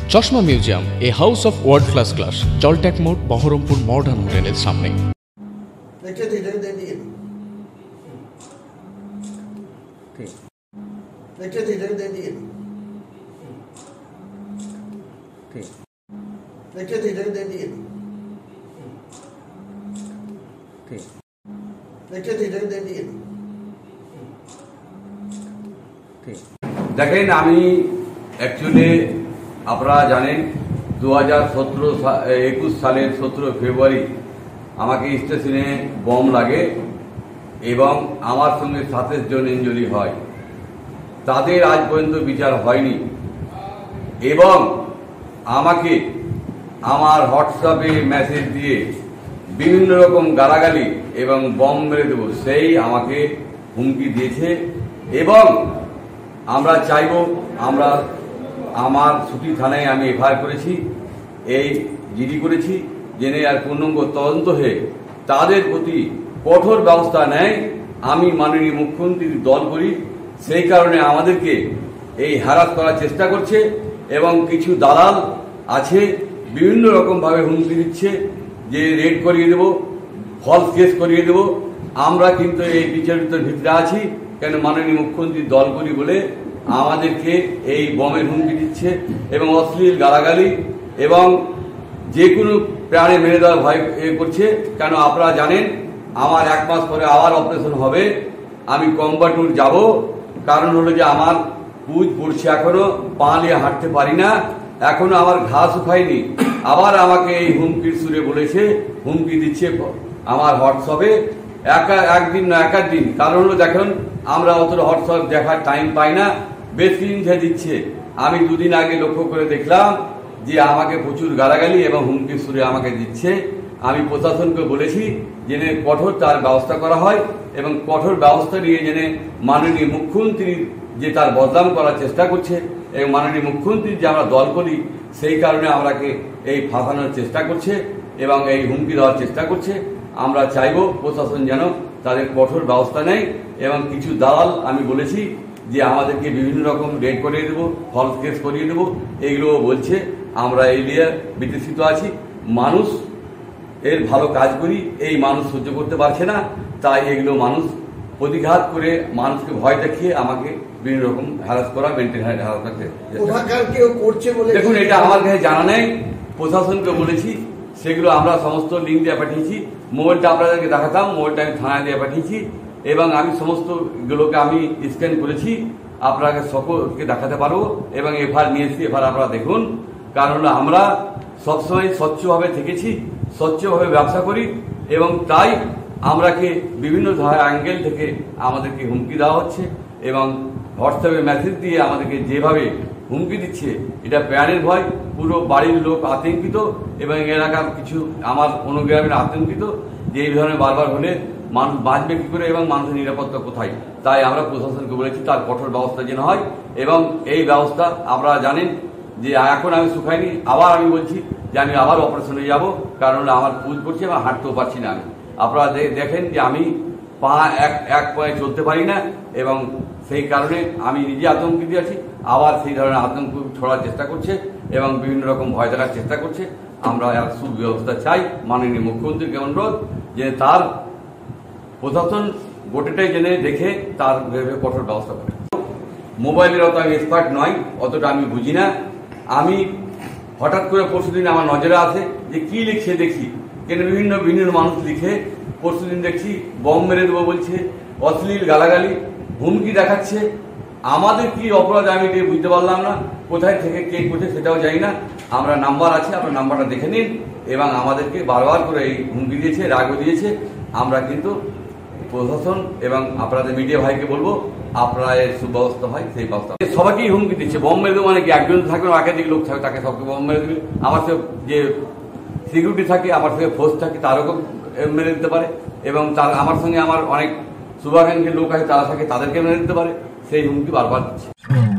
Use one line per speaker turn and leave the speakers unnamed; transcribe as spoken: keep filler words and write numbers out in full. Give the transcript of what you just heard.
চশমা museum, a house of world class class, জলট্যাক মোড়, বহরমপুর মডার্ন হোটেলের সামনে।
দেখেন, আমি অ্যাকচুয়ালি আপনারা জানেন দু হাজার সতেরো একুশ সালের সতেরো ফেব্রুয়ারি আমাকে স্টেশনে বম লাগে এবং আমার সঙ্গে সাতাশ জন ইনজুরি হয়। তাদের আজ পর্যন্ত বিচার হয়নি এবং আমাকে আমার হোয়াটসঅ্যাপে মেসেজ দিয়ে বিভিন্ন রকম গালাগালি এবং বম মেরে দেব সেই আমাকে হুমকি দিয়েছে। এবং আমরা চাইব, আমরা আমার ছুটি থানায় আমি এফআইআর করেছি, এই জিডি করেছি, জেনে আর পূর্ণাঙ্গ তদন্ত হয়ে তাদের প্রতি কঠোর ব্যবস্থা নেয়। আমি মাননীয় মুখ্যমন্ত্রীর দল করি, সেই কারণে আমাদেরকে এই হ্যারাস করার চেষ্টা করছে এবং কিছু দালাল আছে বিভিন্ন রকমভাবে হুমকি দিচ্ছে যে রেড করিয়ে দেব, ফলস কেস করিয়ে দেব। আমরা কিন্তু এই বিচারিতার ভিতরে আছি, কেন মাননীয় মুখ্যমন্ত্রীর দল করি বলে আমাদেরকে এই বমের হুমকি দিচ্ছে এবং অশ্লীল গালাগালি এবং যে কোনো প্রাণে মেরে দেওয়ার ভয় করছে। কেন আপনারা জানেন আমার এক মাস পরে আবার অপারেশন হবে, আমি কম্বাটুর যাব, কারণ হলো যে আমার পুজ পড়ছে, এখনো পা নিয়ে হাঁটতে পারি না, এখনো আমার ঘা শুকায়নি। আবার আমাকে এই হুমকির সুরে বলেছে, হুমকি দিচ্ছে আমার হোয়াটসঅ্যাপে, একা একদিন না একার দিন। কারণ হলো দেখুন, আমরা অতটা হোয়াটসঅ্যাপ দেখার টাইম পাই না, বেশ দিন দিচ্ছে। আমি দুদিন আগে লক্ষ্য করে দেখলাম যে আমাকে প্রচুর গালাগালি এবং হুমকির সুরে আমাকে দিচ্ছে। আমি প্রশাসনকে বলেছি জেনে কঠোর তার ব্যবস্থা করা হয় এবং কঠোর ব্যবস্থা নিয়ে জেনে মাননীয় মুখ্যমন্ত্রীর যে তার বদনাম করার চেষ্টা করছে এবং মাননীয় মুখ্যমন্ত্রীর যে আমরা দল করি সেই কারণে আমরাকে এই ফাঁসানোর চেষ্টা করছে এবং এই হুমকি দেওয়ার চেষ্টা করছে। আমরা চাইব প্রশাসন যেন তাদের কঠোর ব্যবস্থা নেয় এবং কিছু দালাল আমি বলেছি যে আমাদেরকে বিভিন্ন রকম রেড করিয়ে দেবো, ফলস কেস করিয়ে দেবো, এইগুলো বলছে। আমরা এই নিয়ে বিতৃষ্ণিত আছি। মানুষ এর ভালো কাজ করি, এই মানুষ সহ্য করতে পারছে না, তাই এগুলো মানুষ প্রতিঘাত করে মানুষকে ভয় দেখিয়ে আমাকে বিভিন্ন রকম হ্যারাস করা, মেনটেন হ্যারাস
করছে।
দেখুন, এটা আমার কাছে জানা নেই, প্রশাসনকে বলেছি, সেগুলো আমরা সমস্ত লিঙ্ক দিয়ে পাঠিয়েছি। মোবাইলটা আপনাদেরকে দেখাতাম, মোবাইলটা আমি থানায় দিয়ে পাঠিয়েছি এবং আমি সমস্ত গুলোকে আমি স্ক্যান করেছি, আপনাকে সকলকে দেখাতে পারবো এবং এফআইআর নিয়েছি। এফআইআর আপনারা দেখুন, কারণ আমরা সবসময় স্বচ্ছভাবে থেকেছি, স্বচ্ছভাবে ব্যবসা করি এবং তাই আমরাকে বিভিন্ন অ্যাঙ্গেল থেকে আমাদেরকে হুমকি দেওয়া হচ্ছে এবং হোয়াটসঅ্যাপে মেসেজ দিয়ে আমাদেরকে যেভাবে হুমকি দিচ্ছে, এটা প্রাণের ভয়। পুরো বাড়ির লোক আতঙ্কিত এবং এলাকার কিছু আমার অনুগ্রামের আতঙ্কিত যে এই ধরনের বারবার হলে মানুষ বাঁচবে কি করে এবং মানুষের নিরাপত্তা কোথায়। তাই আমরা প্রশাসনকে বলেছি তার কঠোর ব্যবস্থা যেন হয় এবং এই ব্যবস্থা আপনারা জানেন যে এখন আমি শুকাইনি, আবার আমি বলছি যে আমি আবার অপারেশনে যাব, কারণ আমার পুজ পড়ছে, আমার হাঁটতেও পারছি না। আমি আপনারা দেখেন যে আমি পা এক এক পায়ে চলতে পারি না এবং সেই কারণে আমি নিজে আতঙ্কিত আছি। আবার সেই ধরনের আতঙ্ক ছড়ার চেষ্টা করছে এবং বিভিন্ন রকম ভয় দেখার চেষ্টা করছে। আমরা এক সুব্যবস্থা চাই, মাননীয় মুখ্যমন্ত্রীকে অনুরোধ যে তার প্রশাসন গোটাটাই জেনে দেখে তার কঠোর ব্যবস্থা করে। মোবাইলের অত আমি এক্সপার্ট নয়, অতটা আমি বুঝি না। আমি হঠাৎ করে পরশুদিন আমার নজরে আসে যে কি লিখছে দেখি, কেন বিভিন্ন বিভিন্ন মানুষ লিখে পরশুদিন দেখছি বম মেরে দেবো বলছে, অশ্লীল গালাগালি, হুমকি দেখাচ্ছে। আমাদের কি অপরাধ আমি এটা বুঝতে পারলাম না, কোথায় থেকে কে করছে সেটাও জানি না। আমরা নাম্বার আছে, আপনার নাম্বারটা দেখে নিন এবং আমাদেরকে বারবার করে এই হুমকি দিয়েছে, রাগও দিয়েছে। আমরা কিন্তু প্রশাসন এবং আপনাদের মিডিয়া ভাইকে বলবো আপনারা এর সুব্যবস্থা হয় সেই ব্যবস্থা। সবাইকেই হুমকি দিচ্ছে, বম মেরে দেবো মানে কি একজন থাকবে না একাধিক লোক থাকবে, তাকে সবকে বম মেরে দেবে। আমার সে যে সিকিউরিটি থাকে, আমার সঙ্গে ফোর্স থাকে, তারও মেরে দিতে পারে এবং তার আমার সঙ্গে আমার অনেক শুভাকাঙ্ক্ষী লোক আছে তারা থাকে, তাদেরকে মেরে দিতে পারে। সেই হুমকি বারবার দিচ্ছে।